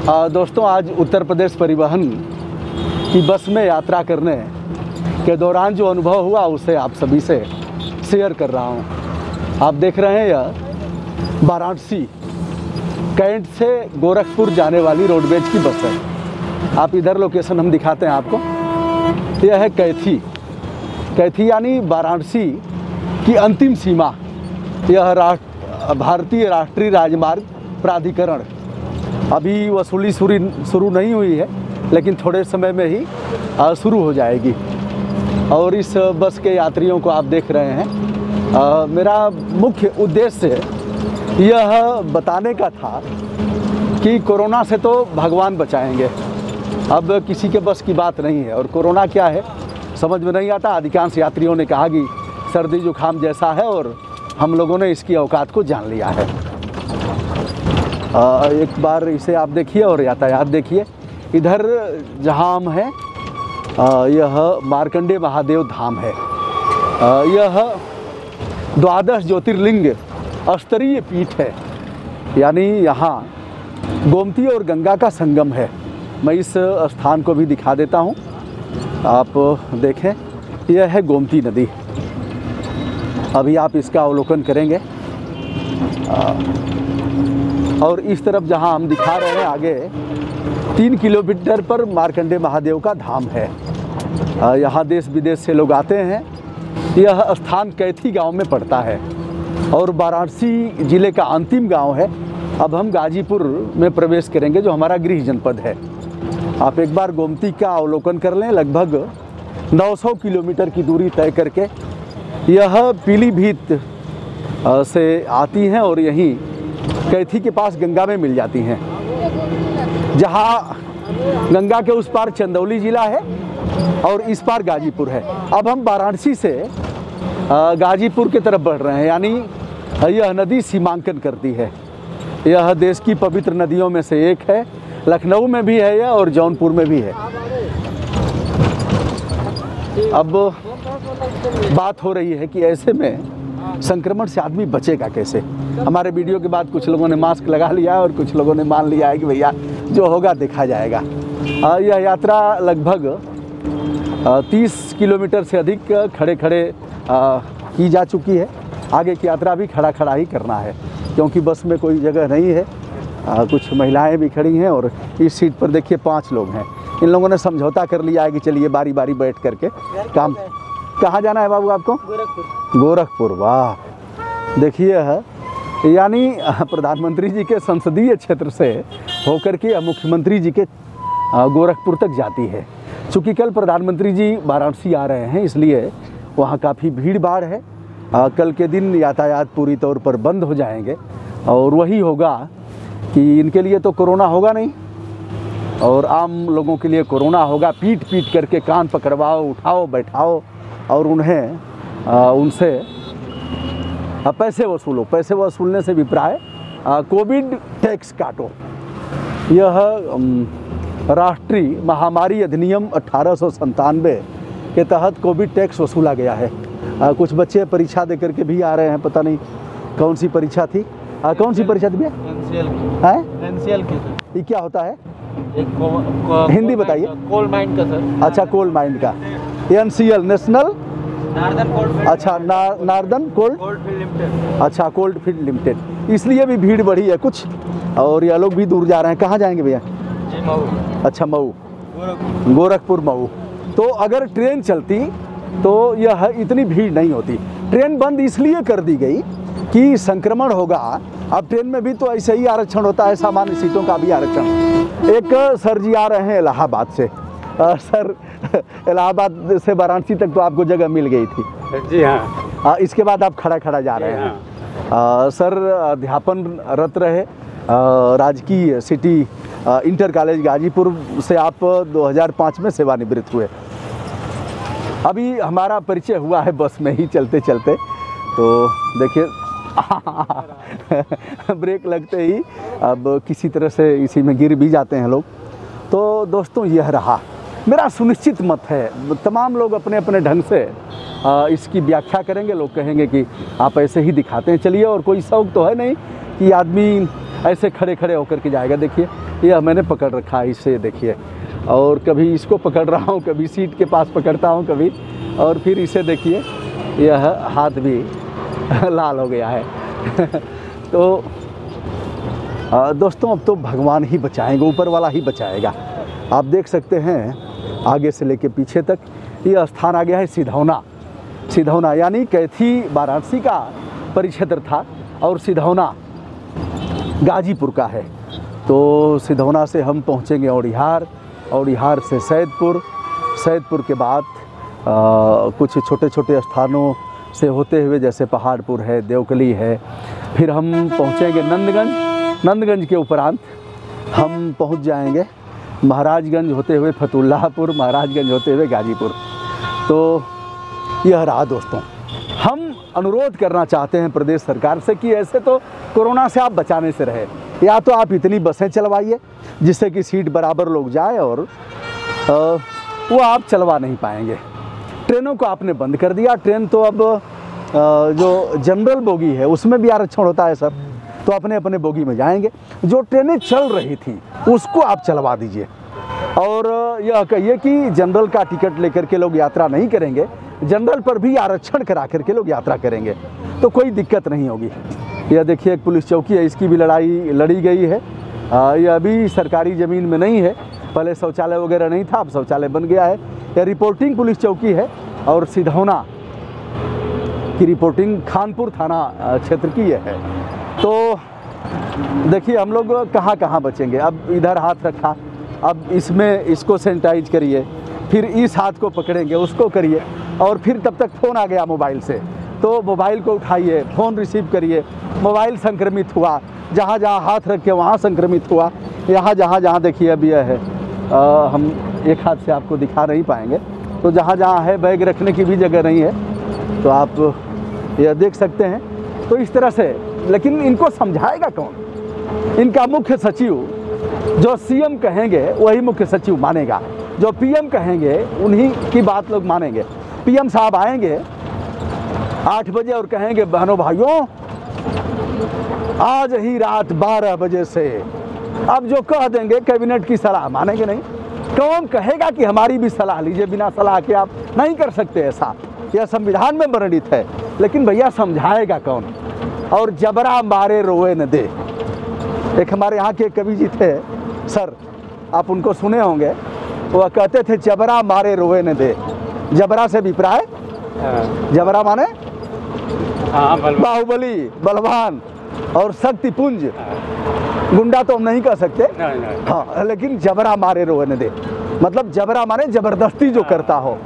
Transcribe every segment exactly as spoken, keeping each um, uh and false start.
आ, दोस्तों, आज उत्तर प्रदेश परिवहन की बस में यात्रा करने के दौरान जो अनुभव हुआ उसे आप सभी से शेयर कर रहा हूँ। आप देख रहे हैं यह वाराणसी कैंट से गोरखपुर जाने वाली रोडवेज की बस है। आप इधर लोकेशन हम दिखाते हैं आपको। यह है कैथी। कैथी यानी वाराणसी की अंतिम सीमा। यह राष्ट्र भारतीय राष्ट्रीय राजमार्ग प्राधिकरण। अभी वसूली शुरू नहीं हुई है, लेकिन थोड़े समय में ही शुरू हो जाएगी। और इस बस के यात्रियों को आप देख रहे हैं। आ, मेरा मुख्य उद्देश्य यह बताने का था कि कोरोना से तो भगवान बचाएंगे, अब किसी के बस की बात नहीं है। और कोरोना क्या है समझ में नहीं आता। अधिकांश यात्रियों ने कहा कि सर्दी जुकाम जैसा है, और हम लोगों ने इसकी औकात को जान लिया है। आ, एक बार इसे आप देखिए और यातायात देखिए। इधर जहाँ हम हैं यह मार्कंडेय महादेव धाम है। आ, यह द्वादश ज्योतिर्लिंग स्तरीय पीठ है, यानी यहाँ गोमती और गंगा का संगम है। मैं इस स्थान को भी दिखा देता हूँ, आप देखें। यह है गोमती नदी। अभी आप इसका अवलोकन करेंगे। आ, और इस तरफ जहां हम दिखा रहे हैं आगे तीन किलोमीटर पर मार्कंडेय महादेव का धाम है। यहाँ देश विदेश से लोग आते हैं। यह स्थान कैथी गांव में पड़ता है और वाराणसी ज़िले का अंतिम गांव है। अब हम गाजीपुर में प्रवेश करेंगे, जो हमारा गृह जनपद है। आप एक बार गोमती का अवलोकन कर लें। लगभग नौ सौ किलोमीटर की दूरी तय करके यह पीलीभीत से आती हैं और यहीं कैथी के पास गंगा में मिल जाती हैं। जहाँ गंगा के उस पार चंदौली ज़िला है और इस पार गाजीपुर है। अब हम वाराणसी से गाजीपुर की तरफ बढ़ रहे हैं, यानी यह नदी सीमांकन करती है। यह देश की पवित्र नदियों में से एक है। लखनऊ में भी है यह और जौनपुर में भी है। अब बात हो रही है कि ऐसे में संक्रमण से आदमी बचेगा कैसे। हमारे वीडियो के बाद कुछ लोगों ने मास्क लगा लिया है और कुछ लोगों ने मान लिया है कि भैया जो होगा देखा जाएगा। यह यात्रा लगभग तीस किलोमीटर से अधिक खड़े खड़े आ, की जा चुकी है। आगे की यात्रा भी खड़ा खड़ा ही करना है, क्योंकि बस में कोई जगह नहीं है। आ, कुछ महिलाएं भी खड़ी हैं और इस सीट पर देखिए पाँच लोग हैं। इन लोगों ने समझौता कर लिया है कि चलिए बारी बारी बैठ करके काम। कहाँ जाना है बाबू आपको? गोरखपुर। गोरखपुर, वाह। देखिए है, यानी प्रधानमंत्री जी के संसदीय क्षेत्र से होकर के मुख्यमंत्री जी के गोरखपुर तक जाती है। चूँकि कल प्रधानमंत्री जी वाराणसी आ रहे हैं, इसलिए वहाँ काफ़ी भीड़ भाड़ है। आ, कल के दिन यातायात पूरी तौर पर बंद हो जाएंगे और वही होगा कि इनके लिए तो कोरोना होगा नहीं और आम लोगों के लिए कोरोना होगा। पीट पीट करके कान पकड़वाओ, उठाओ, बैठाओ और उन्हें आ, उनसे आ, पैसे वसूलो। पैसे वसूलने से भी प्राय कोविड टैक्स काटो। यह राष्ट्रीय महामारी अधिनियम अठारह सौ संतानवे के तहत कोविड टैक्स वसूला गया है। आ, कुछ बच्चे परीक्षा दे करके भी आ रहे हैं, पता नहीं कौन सी परीक्षा थी। आ, कौन सी परीक्षा थी भैया? एनसीएल की। है एनसीएल की। ये क्या होता है? एक को, को, हिंदी बताइए। कोल माइंड का सर। अच्छा, कोल माइंड का। NCL national northern coal. अच्छा, नार्दर्न कोल्ड फील्ड लिमिटेड। अच्छा, कोल्ड फील्ड लिमिटेड। इसलिए भी भीड़ बढ़ी है कुछ, और ये लोग भी दूर जा रहे हैं। कहाँ जाएंगे भैया? मऊ। अच्छा, मऊ, गोरखपुर, मऊ। तो अगर ट्रेन चलती तो यह इतनी भीड़ नहीं होती। ट्रेन बंद इसलिए कर दी गई कि संक्रमण होगा। अब ट्रेन में भी तो ऐसे ही आरक्षण होता है, सामान्य सीटों का भी आरक्षण। एक सर जी आ रहे हैं इलाहाबाद से। आ, सर, इलाहाबाद से वाराणसी तक तो आपको जगह मिल गई थी? जी हाँ। आ, इसके बाद आप खड़ा खड़ा जा रहे हैं। आ, सर अध्यापन रत रहे राजकीय सिटी आ, इंटर कॉलेज गाजीपुर से। आप दो हज़ार पाँच में सेवानिवृत्त हुए। अभी हमारा परिचय हुआ है बस में ही चलते चलते। तो देखिए ब्रेक लगते ही अब किसी तरह से इसी में गिर भी जाते हैं लोग। तो दोस्तों, यह रहा मेरा सुनिश्चित मत है। तमाम लोग अपने अपने ढंग से इसकी व्याख्या करेंगे। लोग कहेंगे कि आप ऐसे ही दिखाते हैं। चलिए, और कोई शौक तो है नहीं कि आदमी ऐसे खड़े खड़े होकर के जाएगा। देखिए यह मैंने पकड़ रखा है इसे, देखिए, और कभी इसको पकड़ रहा हूँ, कभी सीट के पास पकड़ता हूँ कभी, और फिर इसे देखिए यह हाथ भी लाल हो गया है। तो दोस्तों अब तो भगवान ही बचाएंगे, ऊपर वाला ही बचाएगा। आप देख सकते हैं आगे से लेके पीछे तक यह स्थान आ गया है सिधौना। सिधौना यानी कैथी वाराणसी का परिक्षेत्र था और सिधौना गाजीपुर का है। तो सिधौना से हम पहुंचेंगे औड़िहार, औड़िहार से सैदपुर, सैदपुर के बाद आ, कुछ छोटे छोटे स्थानों से होते हुए जैसे पहाड़पुर है, देवकली है, फिर हम पहुंचेंगे नंदगंज। नंदगंज के उपरांत हम पहुंच जाएंगे महाराजगंज होते हुए फतुल्लाहपुर, महाराजगंज होते हुए गाजीपुर। तो यह रहा दोस्तों। हम अनुरोध करना चाहते हैं प्रदेश सरकार से कि ऐसे तो कोरोना से आप बचाने से रहे, या तो आप इतनी बसें चलवाइए जिससे कि सीट बराबर लोग जाए, और आ, वो आप चलवा नहीं पाएंगे। ट्रेनों को आपने बंद कर दिया। ट्रेन तो अब आ, जो जनरल बोगी है उसमें भी आरक्षण होता है सर, तो अपने अपने बोगी में जाएंगे। जो ट्रेनें चल रही थी उसको आप चलवा दीजिए, और यह कहिए कि जनरल का टिकट लेकर के लोग यात्रा नहीं करेंगे, जनरल पर भी आरक्षण करा करके लोग यात्रा करेंगे, तो कोई दिक्कत नहीं होगी। यह देखिए एक पुलिस चौकी है, इसकी भी लड़ाई लड़ी गई है। यह अभी सरकारी ज़मीन में नहीं है, पहले शौचालय वगैरह नहीं था, अब शौचालय बन गया है। यह रिपोर्टिंग पुलिस चौकी है और सिधौना की रिपोर्टिंग खानपुर थाना क्षेत्र की यह है। तो देखिए हम लोग कहाँ कहाँ बचेंगे। अब इधर हाथ रखा, अब इसमें इसको सैनिटाइज करिए, फिर इस हाथ को पकड़ेंगे उसको करिए, और फिर तब तक फ़ोन आ गया मोबाइल से, तो मोबाइल को उठाइए, फ़ोन रिसीव करिए। मोबाइल संक्रमित हुआ, जहाँ जहाँ हाथ रख के वहाँ संक्रमित हुआ। यहाँ जहाँ जहाँ देखिए अब यह है, आ, हम एक हाथ से आपको दिखा नहीं पाएंगे, तो जहाँ जहाँ है बैग रखने की भी जगह नहीं है, तो आप यह देख सकते हैं। तो इस तरह से, लेकिन इनको समझाएगा कौन? इनका मुख्य सचिव, जो सीएम कहेंगे वही मुख्य सचिव मानेगा, जो पीएम कहेंगे उन्हीं की बात लोग मानेंगे। पीएम साहब आएंगे आठ बजे और कहेंगे बहनों भाइयों आज ही रात बारह बजे से, अब जो कह देंगे कैबिनेट की सलाह मानेंगे नहीं। कौन कहेगा कि हमारी भी सलाह लीजिए? बिना सलाह के आप नहीं कर सकते ऐसा, यह संविधान में वर्णित है। लेकिन भैया समझाएगा कौन? और जबरा मारे रोए न दे। एक हमारे यहाँ के कवि जी थे सर, आप उनको सुने होंगे, वह कहते थे जबरा मारे रोए न दे। जबरा से अभिप्राय, जबरा माने बाहुबली, बलवान और शक्तिपुंज। गुंडा तो हम नहीं कह सकते, हाँ, लेकिन जबरा मारे रोए न दे मतलब जबरा माने जबरदस्ती जो करता हो।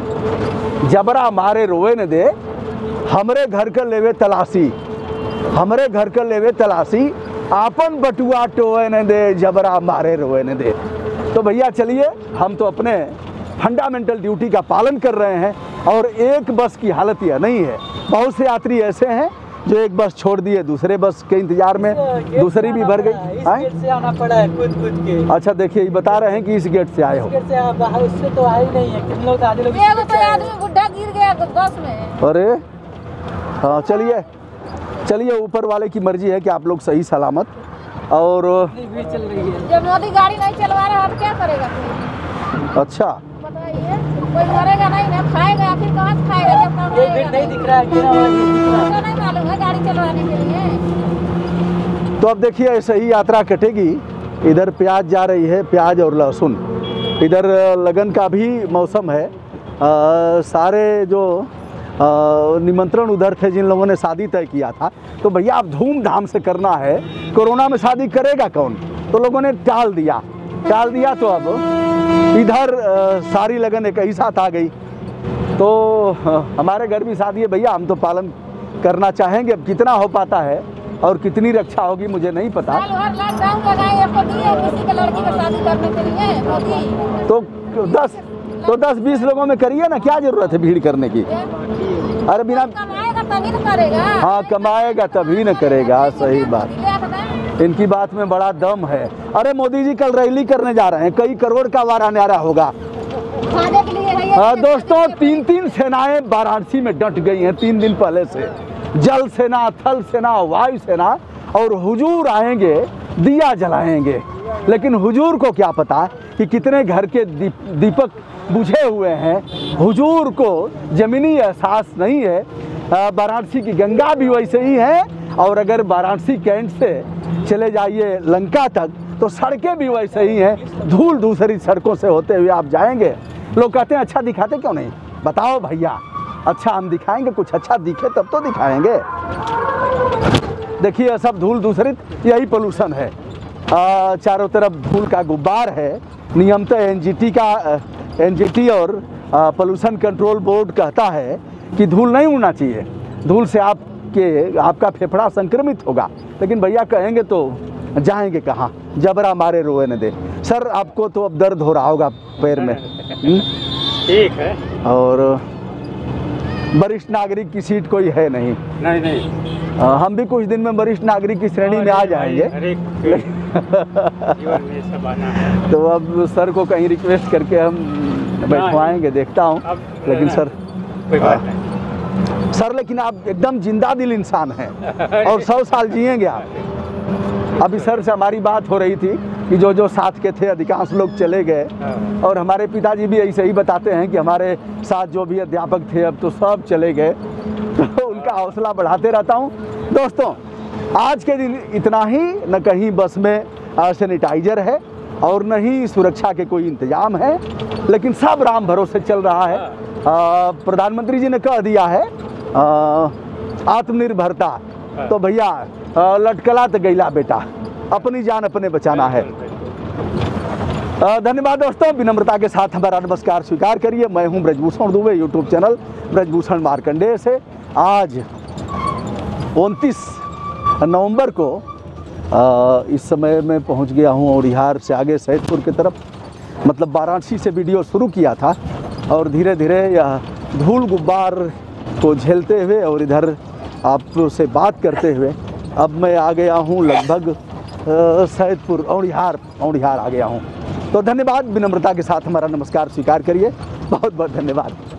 जबरा मारे रोए न दे, हमरे घर का लेवे तलाशी, हमरे घर का लेवे तलाशी, आपन बटुआ टोए न दे, जबरा मारे रोए न दे। तो भैया चलिए, हम तो अपने फंडामेंटल ड्यूटी का पालन कर रहे हैं, और एक बस की हालत यह नहीं है। बहुत से यात्री ऐसे हैं जो एक बस छोड़ दिए, दूसरे बस के इंतजार में दूसरी भी भर गई। इस गेट से आना पड़ा है कूद कूद के। अच्छा देखिए, बता रहे हैं कि इस गेट से आए हो। इस गेट से आप, उससे तो आए ही नहीं है। कितने लोग आधे लोग एगो तो आदमी बुढ़ा गिर गया बस में। अरे हाँ, चलिए चलिए, ऊपर वाले की मर्जी है कि आप लोग सही सलामत। और भीड़ चल रही है। जब मोदी गाड़ी नहीं चलवा रहा है क्या करेगा फिर? अच्छा बताइए, कोई मरेगा नहीं ना, खाएगा आखिर कहाँ से खाएगा जब काम ये भीड़ नहीं दिख रहा है, गिरा हुआ नहीं दिख रहा है। तो नहीं मालूम है गाड़ी चलवाने के लिए। तो अब देखिए ऐसे ही यात्रा कटेगी। इधर प्याज जा रही है, प्याज और लहसुन। इधर लगन का भी मौसम है। आ, सारे जो आ, निमंत्रण उधर थे जिन लोगों ने शादी तय किया था, तो भैया अब धूमधाम से करना है। कोरोना में शादी करेगा कौन? तो लोगों ने टाल दिया टाल दिया तो अब इधर आ, सारी लगन एक ही साथ आ गई। तो आ, हमारे घर भी शादी है भैया, हम तो पालन करना चाहेंगे। अब कितना हो पाता है और कितनी रक्षा होगी मुझे नहीं पता। लॉकडाउन लगाए किसी के लड़की का शादी करने के लिए मोदी, तो दस तो दस बीस लोगों में करिए ना, क्या जरूरत है भीड़ करने की? अरे बिना कमाएगा तभी न करेगा। हाँ, कमाएगा तभी न करेगा, सही बात। इनकी बात में बड़ा दम है। अरे मोदी जी कल रैली करने जा रहे हैं, कई करोड़ का वारा न्यारा होगा। हाँ दोस्तों, तीन तीन सेनाएं वाराणसी में डट गई हैं तीन दिन पहले से। जल सेना, थल सेना, वायु सेना और हुजूर आएंगे दिया जलाएंगे। लेकिन हुजूर को क्या पता कि कितने घर के दीप, दीपक बुझे हुए हैं। हुजूर को ज़मीनी एहसास नहीं है। वाराणसी की गंगा भी वैसे ही है, और अगर वाराणसी कैंट से चले जाइए लंका तक तो सड़कें भी वैसे ही हैं। धूल दूसरी सड़कों से होते हुए आप जाएंगे। लोग कहते हैं अच्छा दिखाते क्यों नहीं? बताओ भैया, अच्छा हम दिखाएंगे, कुछ अच्छा दिखे तब तो दिखाएंगे। देखिए सब धूल दूसरी, यही पोल्यूशन है। आ, चारों तरफ धूल का गुब्बार है। नियमतः एनजीटी का एनजीटी और पोल्यूशन कंट्रोल बोर्ड कहता है कि धूल नहीं उड़ना चाहिए, धूल से आपके आपका फेफड़ा संक्रमित होगा। लेकिन भैया कहेंगे तो जाएंगे कहाँ? जबरा मारे रोए न दे। सर आपको तो अब दर्द हो रहा होगा पैर में। ठीक है। और वरिष्ठ नागरिक की सीट कोई है नहीं। नहीं नहीं आ, हम भी कुछ दिन में वरिष्ठ नागरिक की श्रेणी में आ जाएंगे। हर एक जीवन में सब आना है। तो अब सर को कहीं रिक्वेस्ट करके हम बैठवाएंगे, देखता हूँ। अब लेकिन सर कोई बात नहीं सर लेकिन आप एकदम जिंदा दिल इंसान हैं और सौ साल जिएंगे आप। अभी सर से हमारी बात हो रही थी कि जो जो साथ के थे अधिकांश लोग चले गए, और हमारे पिताजी भी ऐसे ही बताते हैं कि हमारे साथ जो भी अध्यापक थे अब तो सब चले गए। तो उनका हौसला बढ़ाते रहता हूँ। दोस्तों आज के दिन इतना ही। न कहीं बस में सैनिटाइजर है और न ही सुरक्षा के कोई इंतजाम है, लेकिन सब राम भरोसे चल रहा है। आ, प्रधानमंत्री जी ने कह दिया है आ, आत्मनिर्भरता, तो भैया आ, लटकला तो गैला बेटा, अपनी जान अपने बचाना है। आ, धन्यवाद दोस्तों, विनम्रता के साथ हमारा नमस्कार स्वीकार करिए। मैं हूं ब्रजभूषण दुबे, यूट्यूब चैनल ब्रजभूषण मार्कंडेय से। आज उनतीस नवंबर को आ, इस समय मैं पहुंच गया हूं औड़िहार से आगे सैदपुर की तरफ। मतलब वाराणसी से वीडियो शुरू किया था और धीरे धीरे यह धूल गुब्बार को झेलते हुए और इधर आपसे बात करते हुए अब मैं आ गया हूं लगभग सैदपुर औड़िहार औड़िहार आ गया हूं। तो धन्यवाद, विनम्रता के साथ हमारा नमस्कार स्वीकार करिए। बहुत बहुत धन्यवाद।